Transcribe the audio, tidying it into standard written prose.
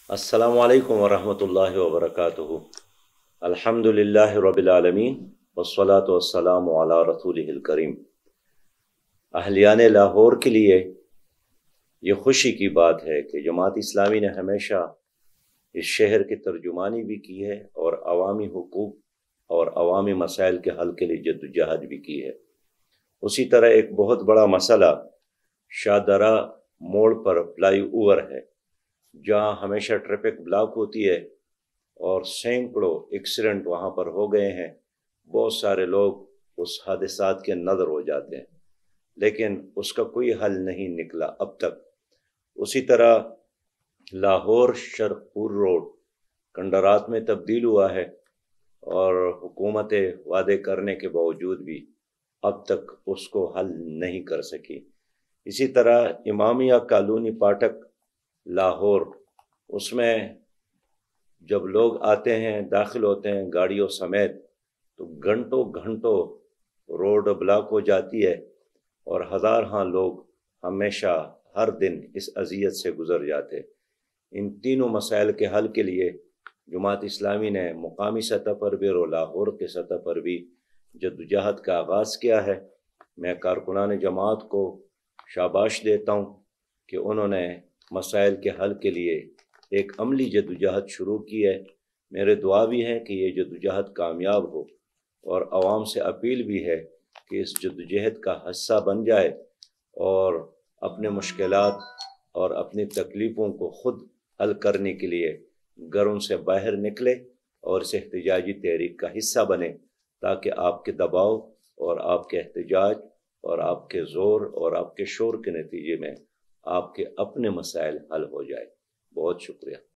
السلام علیکم ورحمۃ اللہ وبرکاتہ۔ الحمدللہ رب العالمین والصلاة والسلام علی رسولہ الکریم۔ اہلیان لاہور کے لیے یہ خوشی کی بات ہے کہ جماعت اسلامی نے ہمیشہ اس شہر کی ترجمانی بھی کی ہے اور عوامی حقوق اور عوامی مسائل کے حل کے لیے جدوجہد بھی کی ہے۔ اسی طرح ایک بہت بڑا مسئلہ شاہدرہ موڑ پر فلائی اوور ہے، جہاں ہمیشہ ٹریفک بلاک ہوتی ہے اور سینکڑوں ایکسیڈنٹ وہاں پر ہو گئے ہیں۔ بہت سارے لوگ اس حادثات کے نظر ہو جاتے ہیں، لیکن اس کا کوئی حل نہیں نکلا اب تک۔ اسی طرح لاہور شرقپور روڈ کنڈرات میں تبدیل ہوا ہے اور حکومتیں وعدے کرنے کے باوجود بھی اب تک اس کو حل نہیں کر سکی۔ اسی طرح امامیہ کالونی پاٹک لاہور، اس میں جب لوگ آتے ہیں داخل ہوتے ہیں گاڑیوں سمیت تو گھنٹوں گھنٹوں روڈ بلاک ہو جاتی ہے اور ہزارہاں لوگ ہمیشہ ہر دن اس اذیت سے گزر جاتے۔ ان تینوں مسائل کے حل کے لیے جماعت اسلامی نے مقامی سطح پر بھی اور لاہور کے سطح پر بھی جدوجہد کا آغاز کیا ہے۔ میں کارکنان جماعت کو شاباش دیتا ہوں کہ انہوں نے مسائل کے حل کے لیے ایک عملی جدوجہد شروع کی ہے۔ میرے دعا بھی ہے کہ یہ جدوجہد کامیاب ہو، اور عوام سے اپیل بھی ہے کہ اس جدوجہد کا حصہ بن جائے اور اپنے مشکلات اور اپنی تکلیفوں کو خود حل کرنے کے لیے گھروں سے باہر نکلے اور اس احتجاجی تحریک کا حصہ بنے، تاکہ آپ کے دباؤ اور آپ کے احتجاج اور آپ کے زور اور آپ کے شور کے نتیجے میں آپ کے اپنے مسائل حل ہو جائے۔ بہت شکریہ۔